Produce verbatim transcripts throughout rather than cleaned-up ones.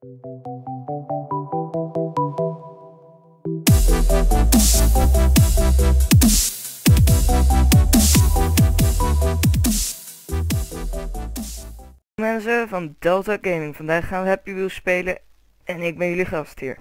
Mensen van Delta Gaming, vandaag gaan we Happy Wheels spelen en ik ben jullie gastheer.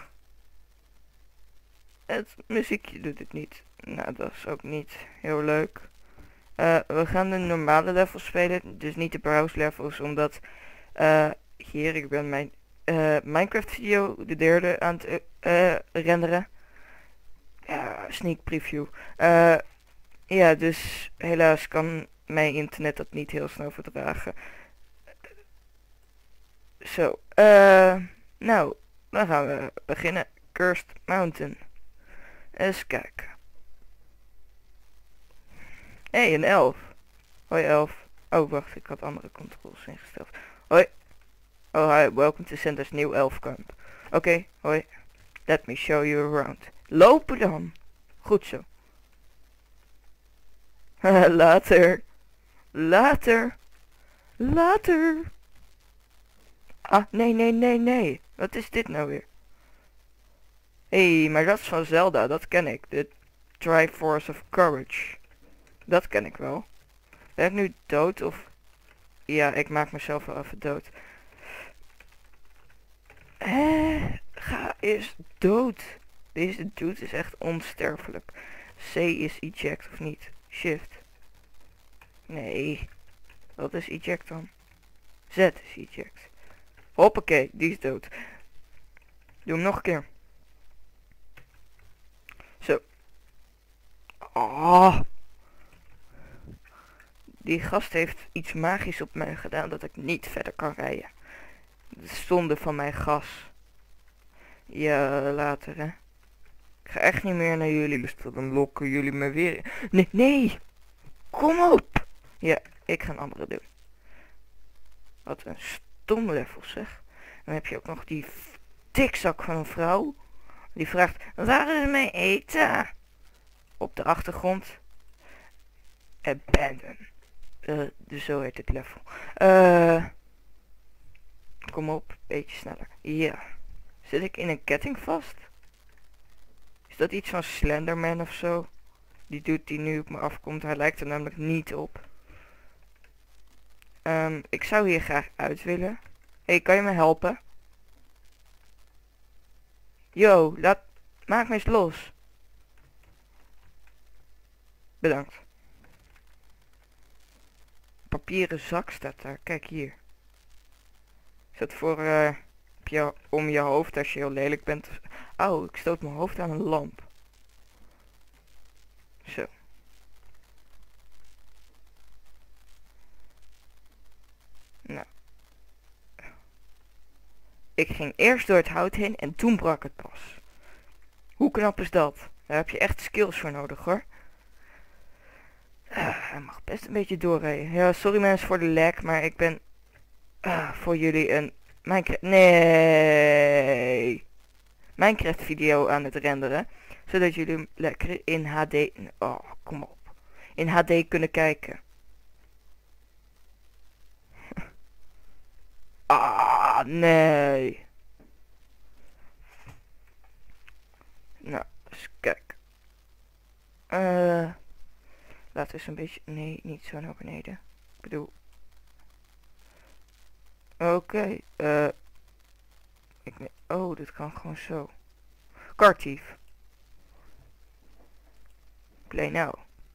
Het muziekje doet het niet, nou dat is ook niet heel leuk. Uh, we gaan de normale levels spelen, dus niet de browse levels, omdat uh, hier ik ben mijn uh, Minecraft video, de derde, aan het uh, renderen. Ja, sneak preview. Uh, ja, dus helaas kan mijn internet dat niet heel snel verdragen. Zo, uh, nou, dan gaan we beginnen. Cursed Mountain. Eens kijken. Hé, hey, een elf. Hoi elf. Oh, wacht, ik had andere controls ingesteld. Hoi. Oh, hi, welcome to Center's new elf camp. Oké, okay, hoi. Let me show you around. Lopen dan. Goed zo. Later. Later. Later. Ah, nee, nee, nee, nee. Wat is dit nou weer? Hé, hey, maar dat is van Zelda, dat ken ik. De Triforce of Courage. Dat ken ik wel. Ben ik nu dood of... Ja, ik maak mezelf wel even dood. Hé, ga eens dood. Deze dude is echt onsterfelijk. C is eject of niet? Shift. Nee. Wat is eject dan? Z is eject. Hoppakee, die is dood. Doe hem nog een keer. Zo. Oh. Die gast heeft iets magisch op mij gedaan dat ik niet verder kan rijden. De zonde van mijn gas. Ja, later hè. Ik ga echt niet meer naar jullie, dus dan lokken jullie me weer. Nee, nee. Kom op. Ja, ik ga een andere doen. Wat een stom level zeg. Dan heb je ook nog die tikzak van een vrouw. Die vraagt, waar is mijn eten? Op de achtergrond. Abandon. Uh, dus zo heet het level. Uh, kom op, beetje sneller. Ja. Zit ik in een ketting vast? Is dat iets van Slenderman of zo? Die doet die nu op me afkomt. Hij lijkt er namelijk niet op. Um, ik zou hier graag uit willen. Hé, hey, kan je me helpen? Yo, laat... Maak me eens los. Bedankt. Papieren zak staat daar. Kijk hier. Is dat voor uh, je, om je hoofd als je heel lelijk bent? Auw, ik stoot mijn hoofd aan een lamp. Zo. Nou. Ik ging eerst door het hout heen en toen brak het pas. Hoe knap is dat? Daar heb je echt skills voor nodig hoor. Uh, hij mag best een beetje doorrijden. Ja, sorry mensen voor de lag, maar ik ben uh, voor jullie een Minecraft... Nee! Minecraft video aan het renderen. Zodat jullie lekker in H D... Oh, kom op. In H D kunnen kijken. Ah, nee. Nou, eens kijk. Uh, laten we eens een beetje... Nee, niet zo naar beneden. Ik bedoel... Oké. Okay, uh, ik... Oh, dit kan gewoon zo. Kartief. Play now.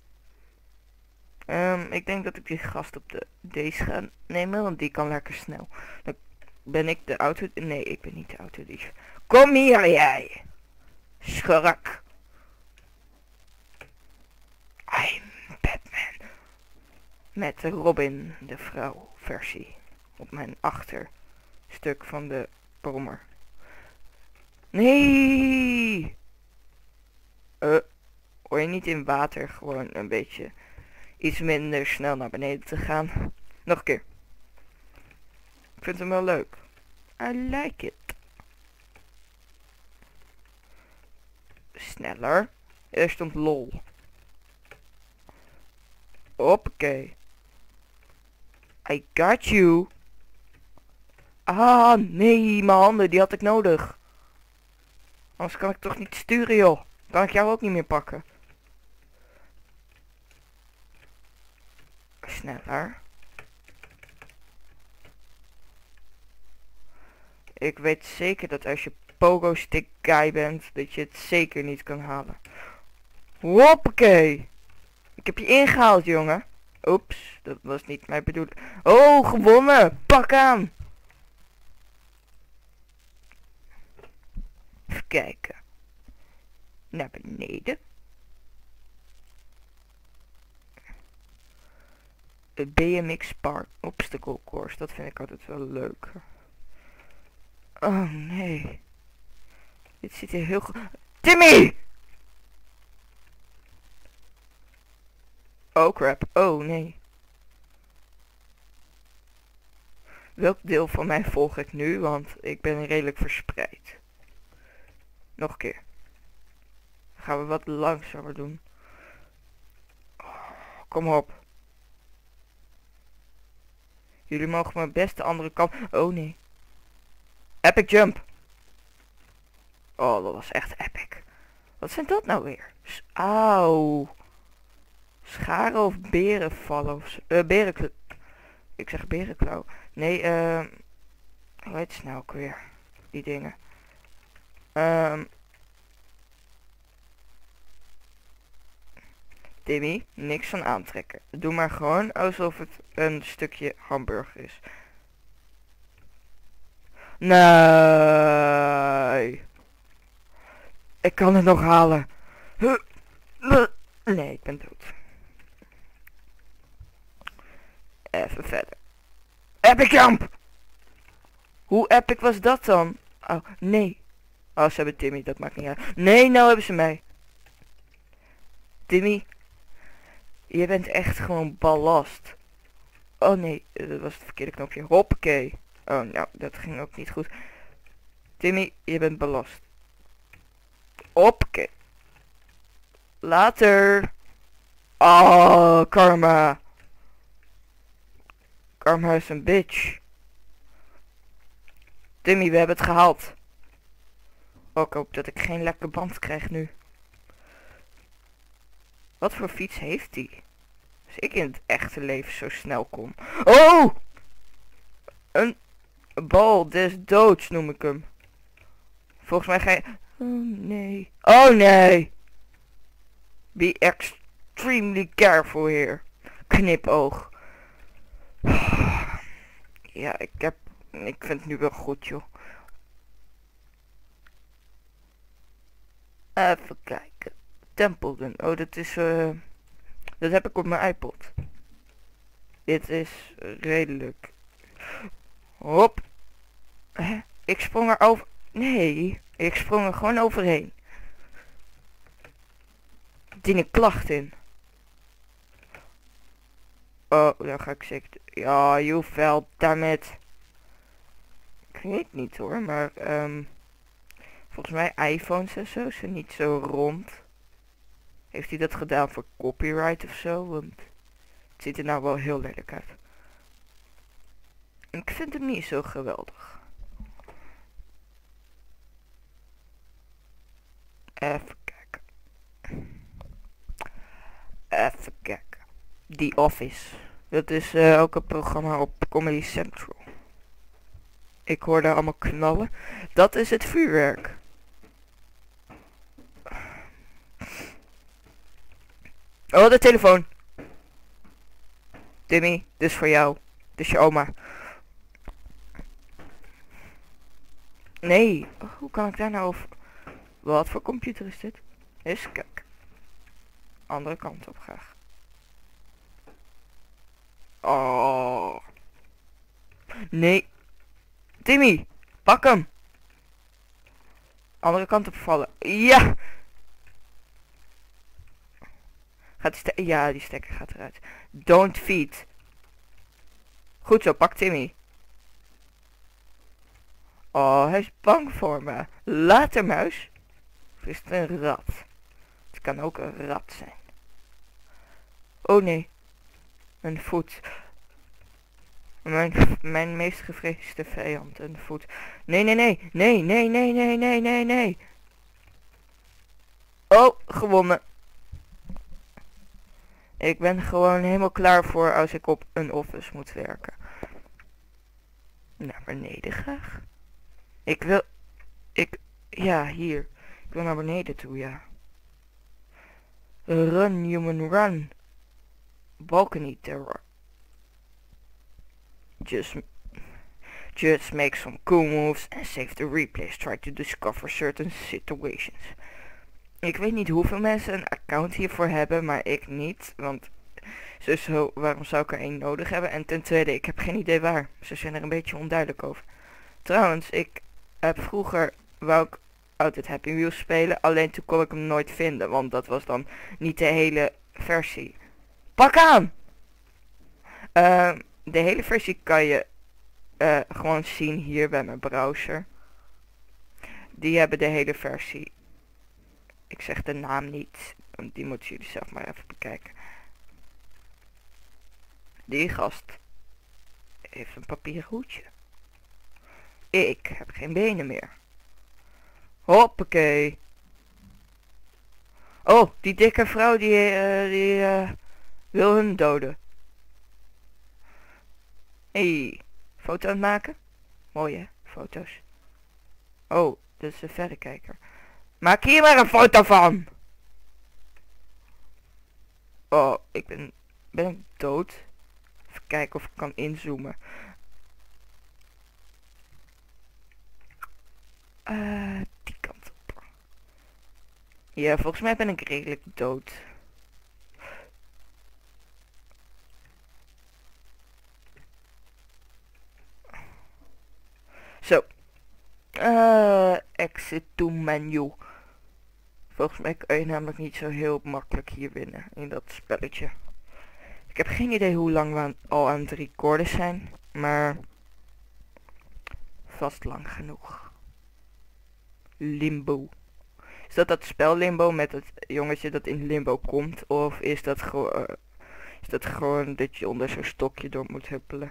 Um, ik denk dat ik die gast op de deze ga nemen, want die kan lekker snel. Dan ben ik de auto... Nee, ik ben niet de autodief. Kom hier jij! Schurk. I'm Batman. Met de Robin, de vrouw versie. Op mijn achterstuk van de brommer. Nee! Uh, hoor je niet in water gewoon een beetje... iets minder snel naar beneden te gaan. Nog een keer. Ik vind hem wel leuk. I like it. Sneller. Er stond lol. Hoppakee. I got you. Ah, nee, mijn handen, die had ik nodig. Anders kan ik toch niet sturen, joh. Kan ik jou ook niet meer pakken. Sneller. Ik weet zeker dat als je pogo stick guy bent, dat je het zeker niet kan halen. Hoppakee. Ik heb je ingehaald, jongen. Oeps, dat was niet mijn bedoeling. Oh, gewonnen. Pak aan. Even kijken. Naar beneden. De B M X Park Obstacle Course. Dat vind ik altijd wel leuk. Oh nee. Dit ziet er heel goed. Timmy! Oh crap. Oh nee. Welk deel van mij volg ik nu? Want ik ben redelijk verspreid. Nog een keer. Gaan we wat langzamer doen. Oh, kom op. Jullie mogen mijn beste andere kant. Oh nee. Epic jump. Oh, dat was echt epic. Wat zijn dat nou weer? S Auw. Scharen of beren vallen of uh, berenklauw. Ik zeg berenklauw. Nee, eh. Uh, hoe heet het nou ook weer? Die dingen. Ehm. Um, Timmy, niks van aantrekken. Doe maar gewoon alsof het een stukje hamburger is. Nee. Ik kan het nog halen. Nee, ik ben dood. Even verder. Epic jump! Hoe epic was dat dan? Oh, nee. Oh, ze hebben Timmy, dat maakt niet uit. Nee, nou hebben ze mij. Timmy. Je bent echt gewoon ballast. Oh nee, dat was het verkeerde knopje. Hoppakee. Oh, nou, dat ging ook niet goed. Timmy, je bent belast. Hoppakee. Later. Oh, karma. Karma is een bitch. Timmy, we hebben het gehaald. Oh, ik hoop dat ik geen lekker band krijg nu. Wat voor fiets heeft hij? Als ik in het echte leven zo snel kom. Oh! Een bal des doods noem ik hem. Volgens mij ga je... Oh nee. Oh nee. Be extremely careful here. Knipoog. Ja, ik heb... Ik vind het nu wel goed, joh. Even kijken. Templeton. Oh, dat is... Uh, dat heb ik op mijn iPod. Dit is redelijk. Hop. Hè? Ik sprong er over... Nee. Ik sprong er gewoon overheen. Dien ik klacht in. Oh, dan ga ik zeker... Ja, you fell, dammit. Ik weet niet hoor, maar... Um, volgens mij iPhones en zo zijn niet zo rond. Heeft hij dat gedaan voor copyright of zo? Want het ziet er nou wel heel lelijk uit. Ik vind hem niet zo geweldig. Even kijken. Even kijken. The Office. Dat is uh, ook een programma op Comedy Central. Ik hoor daar allemaal knallen. Dat is het vuurwerk. Oh, de telefoon. Timmy, dit is voor jou. Dit is je oma. Nee, hoe kan ik daar nou over... Wat voor computer is dit? Eens kijk. Andere kant op graag. Oh. Nee. Timmy, pak hem. Andere kant op vallen. Ja. Gaat die stekker... Ja, die stekker gaat eruit. Don't feed. Goed zo, pak Timmy. Oh, hij is bang voor me. Later, muis. Of is het een rat? Het kan ook een rat zijn. Oh nee. Een voet. Mijn, mijn meest gevreesde vijand en voet. Nee, nee, nee. Nee, nee, nee, nee, nee, nee, nee. Oh, gewonnen. Ik ben gewoon helemaal klaar voor als ik op een office moet werken. Naar beneden graag. Ik wil... Ik... Ja, hier. Ik wil naar beneden toe, ja. Run, human, run. Balcony terror. Just... Just make some cool moves and save the replays. Try to discover certain situations. Ik weet niet hoeveel mensen een account hiervoor hebben, maar ik niet. Want zo, waarom zou ik er één nodig hebben? En ten tweede, ik heb geen idee waar. Ze zijn er een beetje onduidelijk over. Trouwens, ik heb vroeger, wou ik altijd Happy Wheels spelen. Alleen toen kon ik hem nooit vinden, want dat was dan niet de hele versie. Pak aan! Uh, de hele versie kan je uh, gewoon zien hier bij mijn browser. Die hebben de hele versie. Ik zeg de naam niet, want die moeten jullie zelf maar even bekijken. Die gast heeft een papieren hoedje. Ik heb geen benen meer. Hoppakee. Oh, die dikke vrouw die, uh, die uh, wil hun doden. Hey, foto aan het maken? Mooi hè, foto's. Oh, dat is een verrekijker. Maak hier maar een foto van. Oh, ik ben... Ben ik dood? Even kijken of ik kan inzoomen. Uh, die kant op. Ja, volgens mij ben ik redelijk dood. Zo. Uh, exit to menu. Volgens mij kan je namelijk niet zo heel makkelijk hier winnen in dat spelletje. Ik heb geen idee hoe lang we aan, al aan het recorden zijn, maar vast lang genoeg. Limbo. Is dat dat spel Limbo met het jongetje dat in limbo komt? Of is dat gewoon, uh, is dat gewoon dat je onder zo'n stokje door moet huppelen?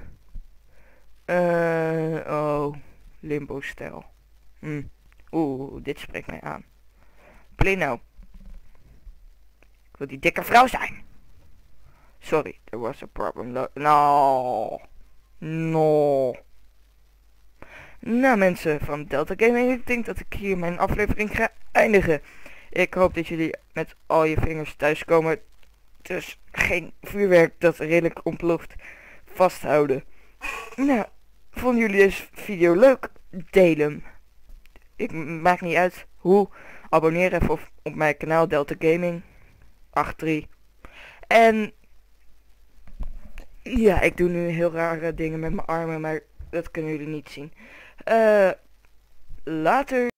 Uh, oh, Limbo stijl. Hm. Oeh, dit spreekt mij aan. Play nou. Ik wil die dikke vrouw zijn. Sorry, there was a problem. No. No. Nou mensen van Delta Gaming, ik denk dat ik hier mijn aflevering ga eindigen. Ik hoop dat jullie met al je vingers thuiskomen. Dus geen vuurwerk dat redelijk ontploft vasthouden. Nou, vonden jullie deze video leuk? Deel hem. Ik maakt niet uit hoe. Abonneer even op, op mijn kanaal Delta Gaming. acht drie. En ja, ik doe nu heel rare dingen met mijn armen, maar dat kunnen jullie niet zien. Uh, later.